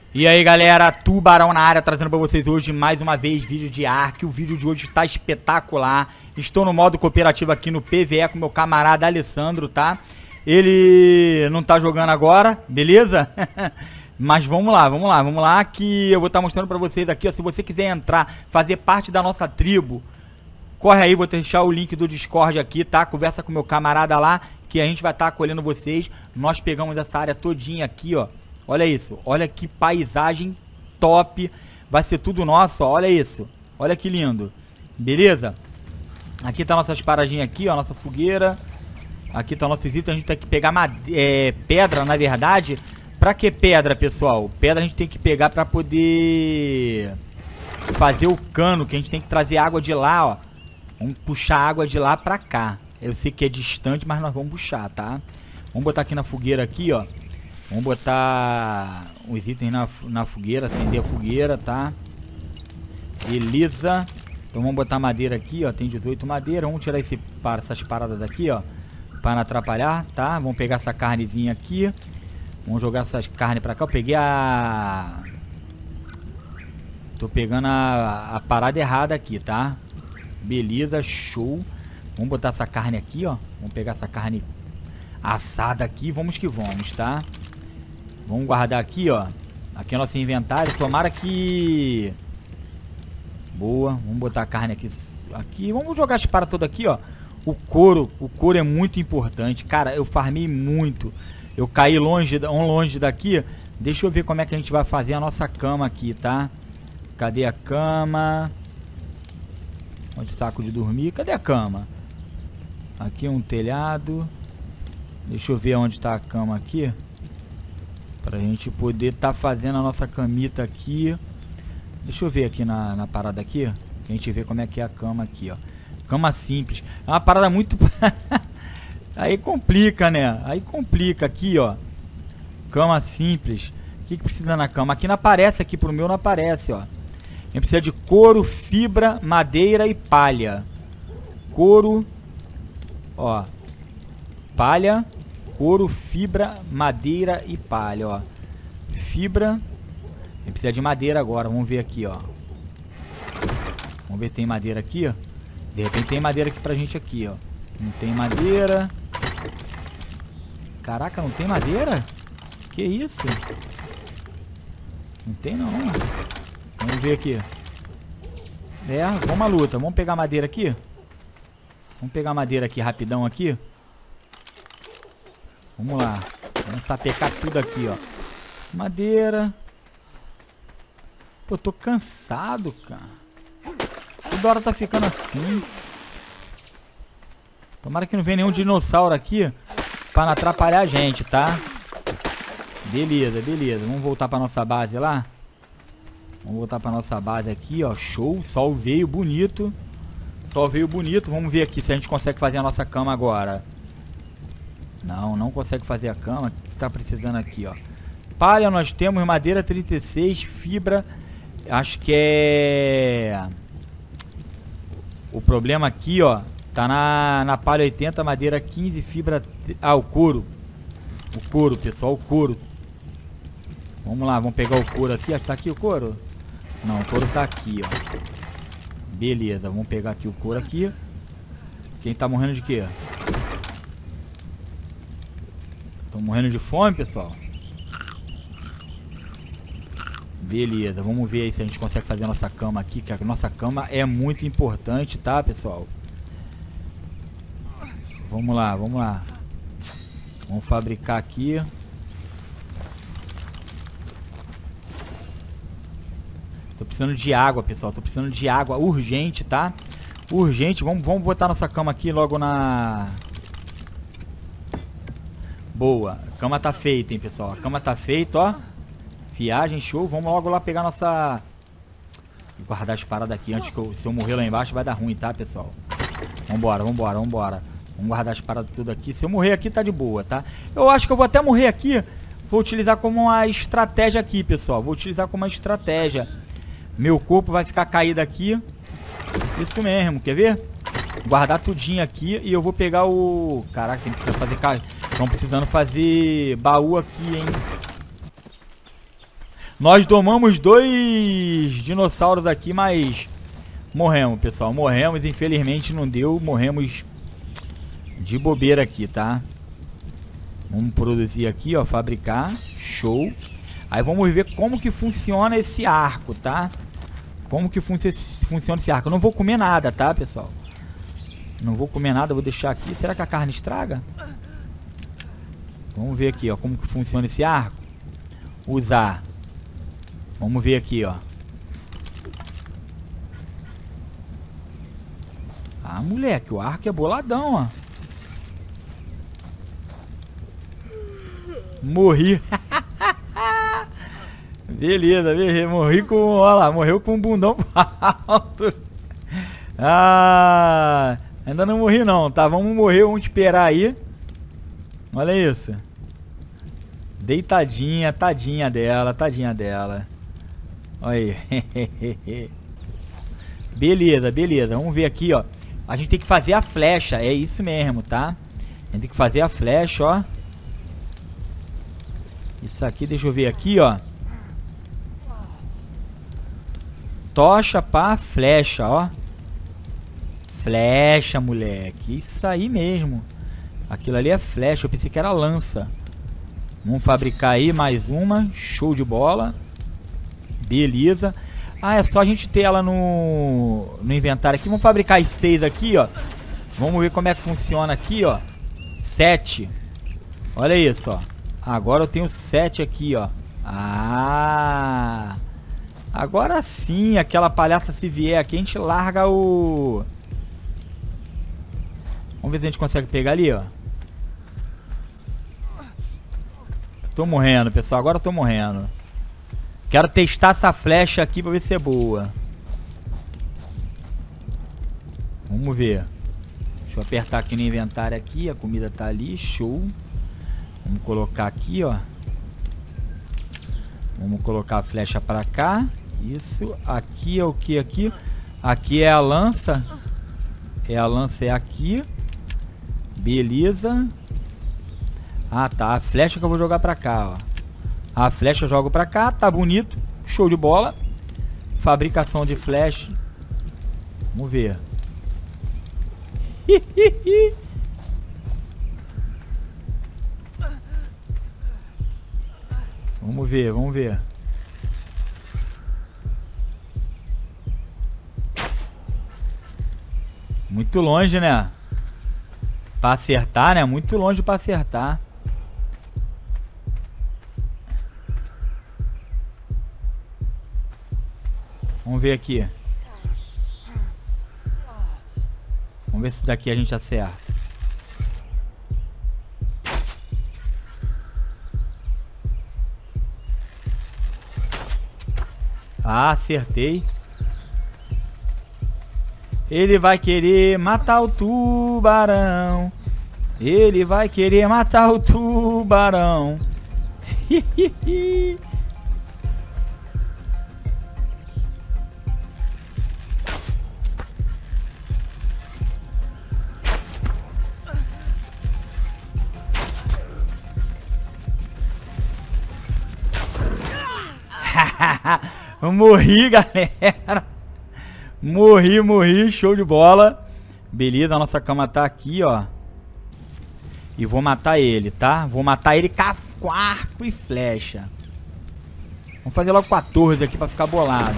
E aí galera, Tubarão na área, trazendo pra vocês hoje mais uma vez vídeo de Ark. O vídeo de hoje está espetacular. Estou no modo cooperativo aqui no PvE com meu camarada Alessandro, tá? Ele não tá jogando agora, beleza? Mas vamos lá que eu vou estar mostrando pra vocês aqui, ó. Se você quiser entrar, fazer parte da nossa tribo, corre aí, vou deixar o link do Discord aqui, tá? Conversa com meu camarada lá, que a gente vai estar acolhendo vocês. Nós pegamos essa área todinha aqui, ó. Olha isso, olha que paisagem top. Vai ser tudo nosso, ó. Olha isso, olha que lindo. Beleza? Aqui tá nossas paradinhas aqui, ó, nossa fogueira. Aqui tá nossos itens, a gente tem que pegar pedra, na verdade. Pra que pedra, pessoal? Pedra a gente tem que pegar pra poder fazer o cano, que a gente tem que trazer água de lá, ó. Vamos puxar água de lá pra cá. Eu sei que é distante, mas nós vamos puxar, tá? Vamos botar aqui na fogueira aqui, ó. Vamos botar os itens na fogueira, acender a fogueira, tá? Beleza. Então vamos botar madeira aqui, ó. Tem 18 madeira. Vamos tirar essas paradas daqui, ó, para não atrapalhar, tá? Vamos pegar essa carnezinha aqui. Vamos jogar essas carnes pra cá. Eu peguei a... Tô pegando a parada errada aqui, tá? Beleza, show. Vamos botar essa carne aqui, ó. Vamos pegar essa carne assada aqui. Vamos que vamos, tá? Vamos guardar aqui, ó. Aqui é o nosso inventário. Tomara que... Boa. Vamos botar a carne aqui. Vamos jogar as paradas todas aqui, ó. O couro é muito importante. Cara, eu farmei muito. Eu caí longe daqui. Deixa eu ver como é que a gente vai fazer a nossa cama aqui, tá? Cadê a cama? Onde o saco de dormir? Cadê a cama? Aqui um telhado. Deixa eu ver onde tá a cama aqui. Pra gente poder tá fazendo a nossa camita aqui. Deixa eu ver aqui na parada aqui. Que a gente vê como é que é a cama aqui, ó. Cama simples. É uma parada muito... Aí complica, né? Aí complica aqui, ó. Cama simples. O que precisa na cama? Aqui não aparece, aqui pro meu não aparece, ó. A gente precisa de couro, fibra, madeira e palha. Couro, ó. Palha, couro, fibra, madeira e palha, ó. Fibra. A gente precisa de madeira agora. Vamos ver aqui, ó. Vamos ver se tem madeira aqui, ó. De repente tem madeira aqui pra gente aqui, ó. Não tem madeira. Caraca, não tem madeira? Que isso? Não tem não. Vamos ver aqui. É, vamos à luta. Vamos pegar madeira aqui. Vamos pegar madeira aqui rapidão aqui. Vamos lá. Vamos sapecar tudo aqui, ó. Madeira. Pô, tô cansado, cara. Toda hora tá ficando assim. Tomara que não venha nenhum dinossauro aqui pra não atrapalhar a gente, tá? Beleza, beleza. Vamos voltar pra nossa base lá. Vamos voltar pra nossa base aqui, ó. Show. Sol veio bonito. Sol veio bonito. Vamos ver aqui se a gente consegue fazer a nossa cama agora. Não, não consegue fazer a cama. O que tá precisando aqui, ó? Palha nós temos, madeira 36, fibra. Acho que é... O problema aqui, ó. Tá na palha 80, madeira 15, fibra... Ah, o couro. O couro, pessoal, o couro. Vamos lá, vamos pegar o couro aqui. Tá aqui o couro? Não, o couro tá aqui, ó. Beleza, vamos pegar aqui o couro aqui. Quem tá morrendo de quê? Tô morrendo de fome, pessoal. Beleza, vamos ver aí se a gente consegue fazer a nossa cama aqui, que a nossa cama é muito importante, tá, pessoal? Vamos lá, vamos lá. Vamos fabricar aqui. Tô precisando de água, pessoal. Tô precisando de água urgente, tá? Urgente. Vamos botar nossa cama aqui logo na... Boa. A cama tá feita, hein, pessoal. A cama tá feita, ó. Viagem, show. Vamos logo lá pegar nossa... Guardar as paradas aqui antes que se eu morrer lá embaixo vai dar ruim, tá, pessoal? Vambora, vambora, vambora. Vamos guardar as paradas tudo aqui. Se eu morrer aqui tá de boa, tá? Eu acho que eu vou até morrer aqui. Vou utilizar como uma estratégia aqui, pessoal. Vou utilizar como uma estratégia. Meu corpo vai ficar caído aqui. Isso mesmo, quer ver? Guardar tudinho aqui e eu vou pegar o... Caraca, tem que fazer... Estão precisando fazer baú aqui, hein? Nós domamos 2 dinossauros aqui, mas morremos, pessoal. Morremos, infelizmente não deu. Morremos de bobeira aqui, tá? Vamos produzir aqui, ó, fabricar. Show. Aí vamos ver como que funciona esse arco, tá? Como que funciona esse arco. Eu não vou comer nada, tá, pessoal? Não vou comer nada, vou deixar aqui. Será que a carne estraga? Vamos ver aqui, ó, como que funciona esse arco. Usar. Vamos ver aqui, ó. Ah, moleque, o arco é boladão, ó. Morri. Beleza, beleza. Morri com... Olha lá, morreu com um bundão alto. Ah, ainda não morri não, tá? Vamos morrer, vamos esperar aí. Olha isso. Deitadinha, tadinha dela, tadinha dela. Olha aí. Beleza, beleza. Vamos ver aqui, ó. A gente tem que fazer a flecha, é isso mesmo, tá? A gente tem que fazer a flecha, ó. Isso aqui, deixa eu ver aqui, ó. Tocha pra flecha, ó. Flecha, moleque. Isso aí mesmo. Aquilo ali é flecha, eu pensei que era lança. Vamos fabricar aí mais uma. Show de bola. Beleza. Ah, é só a gente ter ela no inventário aqui. Vamos fabricar as 6 aqui, ó. Vamos ver como é que funciona aqui, ó. 7. Olha isso, ó. Agora eu tenho 7 aqui, ó. Ah! Agora sim, aquela palhaça se vier aqui, a gente larga o... Vamos ver se a gente consegue pegar ali, ó. Tô morrendo, pessoal. Agora eu tô morrendo. Quero testar essa flecha aqui pra ver se é boa. Vamos ver. Deixa eu apertar aqui no inventário aqui. A comida tá ali. Show. Vamos colocar aqui, ó. Vamos colocar a flecha pra cá. Isso. Aqui é o que aqui? Aqui é a lança. A lança é aqui. Beleza. Ah, tá. A flecha que eu vou jogar pra cá, ó. A flecha eu jogo pra cá. Tá bonito. Show de bola. Fabricação de flecha. Vamos ver. Vamos ver, vamos ver. Muito longe, né? Pra acertar, né? Muito longe pra acertar. Vamos ver aqui. Vamos ver se daqui a gente acerta. Ah, acertei. Ele vai querer matar o tubarão. Ele vai querer matar o tubarão. Morri, galera. Morri, show de bola. Beleza, a nossa cama tá aqui, ó. E vou matar ele, tá? Vou matar ele com arco e flecha. Vamos fazer logo 14 aqui pra ficar bolado.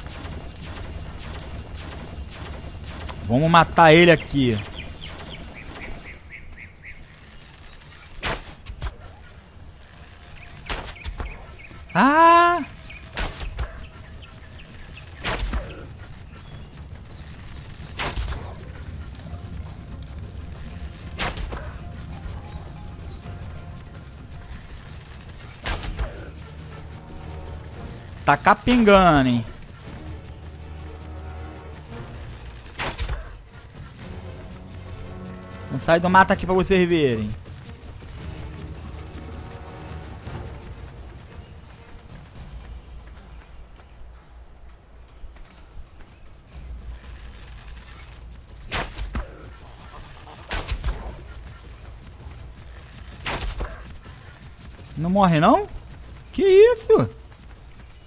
Vamos matar ele aqui. Ah! Tá capengando, hein? Não sai do mato aqui pra vocês verem. Não morre não? Que isso?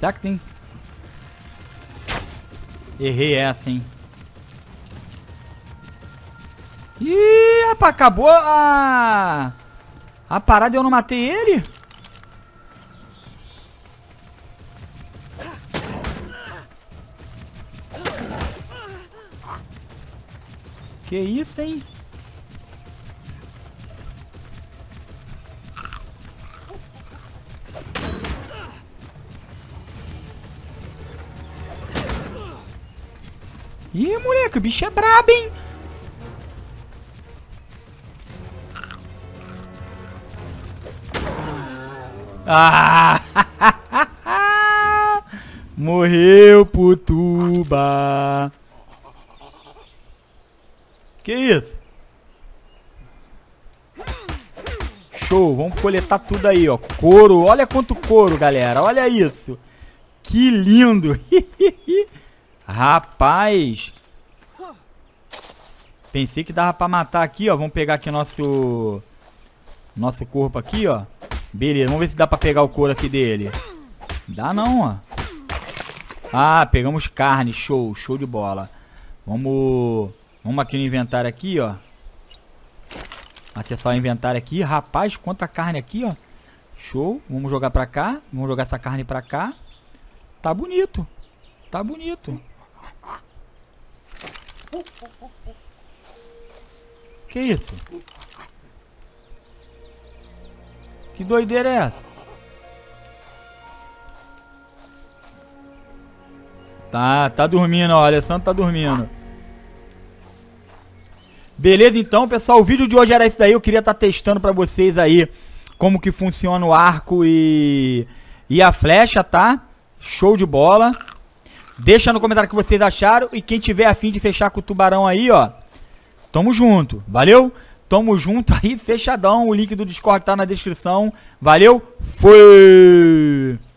Será que tem? Errei essa, hein? Ih, rapaz, acabou a parada e eu não matei ele? Que isso, hein? Ih, moleque, o bicho é brabo, hein? Ah! Morreu, Putuba. Que isso? Show, vamos coletar tudo aí, ó. Couro, olha quanto couro, galera. Olha isso. Que lindo. Rapaz. Pensei que dava pra matar aqui, ó. Vamos pegar aqui nosso corpo aqui, ó. Beleza, vamos ver se dá pra pegar o couro aqui dele. Dá não, ó. Ah, pegamos carne, show, show de bola. Vamos aqui no inventário aqui, ó. Acessar o inventário aqui. Rapaz, quanta carne aqui, ó. Show, vamos jogar pra cá. Vamos jogar essa carne pra cá. Tá bonito. Tá bonito. Que isso? Que doideira é essa? Tá dormindo, ó. O Alessandro tá dormindo. Beleza, então, pessoal. O vídeo de hoje era isso aí. Eu queria estar testando pra vocês aí como que funciona o arco e a flecha, tá? Show de bola. Deixa no comentário o que vocês acharam. E quem tiver a fim de fechar com o tubarão aí, ó. Tamo junto. Valeu? Tamo junto aí, fechadão. O link do Discord tá na descrição. Valeu? Foi!